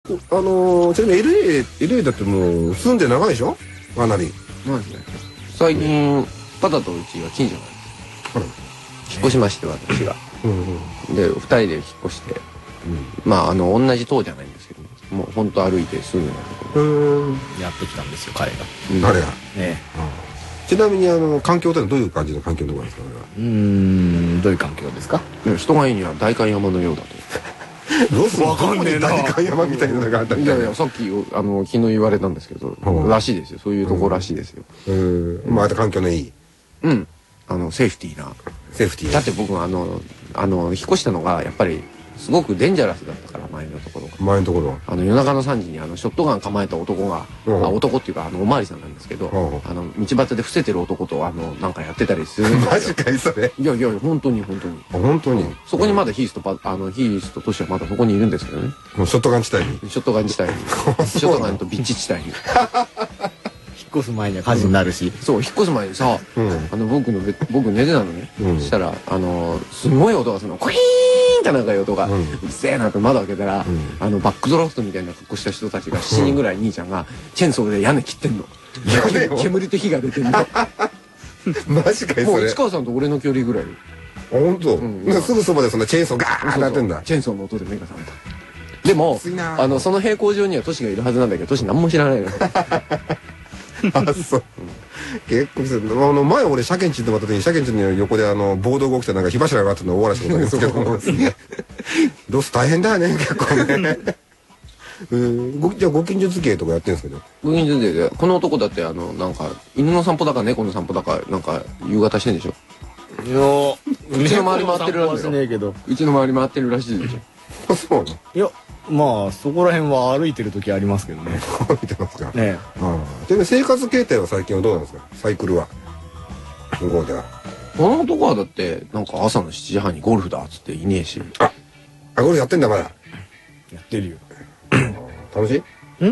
ちなみに LA だってもう住んで長いでしょ、かなり。 なんですね。最近パタとうちが近所なんです。引っ越しまして、私が。で2人で引っ越して、まあ同じ棟じゃないんですけど、もう本当歩いてすぐのところやってきたんですよ、彼が。 誰が。 ね。 ちなみに環境ってのはどういう感じの環境のところですか。 どういう環境ですか。 人がいいには代官山のようだと。 どうするの。わかんねえな。代官山みたいなのがあったみたいな。 いやいや、さっき昨日言われたんですけど、らしいですよ。そういうところらしいですよ。 まあ環境のいい。 セーフティーな。 セーフティー。 だって僕引っ越したのがやっぱりすごくデンジャラスだったから、前のところが。 前のところ。 夜中の3時にショットガン構えた男が、男っていうかおまわりさんなんですけど、道端で伏せてる男となんかやってたりするんですよ。 マジかい、それ。 いやいや、本当に本当に。 本当に。 そこにまだヒースとトシはまだそこにいるんですけどね。 ショットガン地帯に。 ショットガン地帯に。ショットガンとビッチ地帯に。 引っ越す前には火事になるし。 そう、引っ越す前にさ、僕寝てたのね。そしたらすごい音がするの。クイーンってなんかいう音が、うっせえなって窓開けたら、バックドラフトみたいな格好した人たちが7人ぐらい、兄ちゃんがチェーンソーで屋根切ってんの。煙と火が出てんの。 マジかい、それ。 もう市川さんと俺の距離ぐらい。 本当。すぐそばでそんなチェーンソーガーッなってんだ。 チェーンソーの音で目が覚めた。でもその平行上にはトシがいるはずなんだけど、トシ何も知らないの。 あ、そう。結構前俺車検地行ってもらった時に、車検地の横で暴動が起きて、なんか火柱があったのを終わらせたことあるんですけど、どうす大変だよね、結構ね。じゃあご近所付き合いとかやってるんですけど。 ご近所付き合いで、この男だってなんか犬の散歩だか猫の散歩だかなんか夕方してんでしょ。 いや、 うちの周り回ってるらしいよ。うちの周り回ってるらしいでしょ。 そうなの。 いや、まあそこら辺は歩いてる時ありますけどね。 歩いてますか。 ね。 でも生活形態は最近はどうなんですか、サイクルは。向こうでは。 この男はだってなんか朝の7時半にゴルフだっつっていねえし。 ゴルフやってんだまだ。 やってるよ。 楽しい？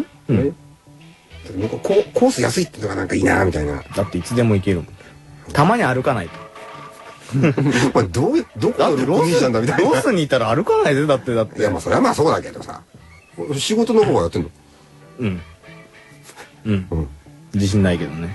コース安いってのがなんかいいなみたいな。 だっていつでも行けるもん。たまに歩かないと。 お前どこのロックミージャンだみたいな。 ロスにいたら歩かないで、だって。 いや、まあそれはまあそうだけどさ。仕事の方はやってんの？ 自信ないけどね。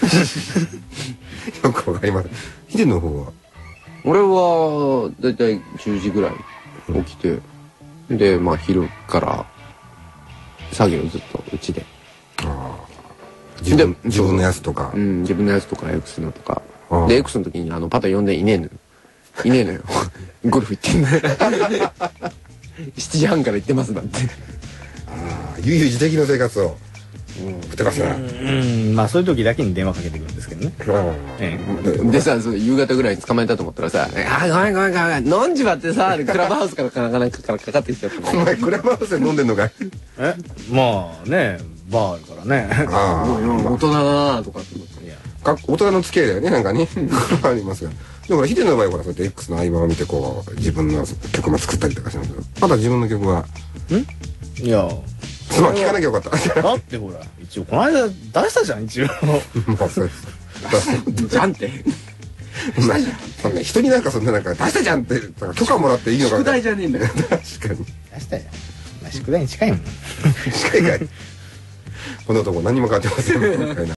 よくわかりません。ヒデの方は？ 俺はだいたい10時ぐらい起きて、でまあ昼から作業ずっとうちで。 自分のやつとか。 自分のやつとか X のとか。で X の時にパタ呼んでいねえのよ。ゴルフ行ってんだよ。7時半から行ってますなんて。 悠々自適の生活を送ってますな。 まあそういう時だけに電話かけてくるんですけどね。 でさ、夕方ぐらいに捕まえたと思ったらさ、ごめん飲んじまってさ、クラブハウスからかかってきちゃった。 お前クラブハウスで飲んでんのかい？ まあね、バーあるからね。 大人だなとかって思って。 大人の付き合いだよね、なんかね。ありますが。だからヒデの場合はそうやって X の合間を見てこう自分の曲も作ったりとかしますけど、まだ自分の曲は。 いや、 その聞かなきゃよかった。 だってほら、一応この間出したじゃん、一応。 まあそうです。 じゃんって。 そんな人になんかそんななんか出したじゃんって許可もらっていいのか。 宿題じゃねえんだよ。 確かに。 出したじゃん。宿題に近いもん。 近いかい。この男何も変わってません。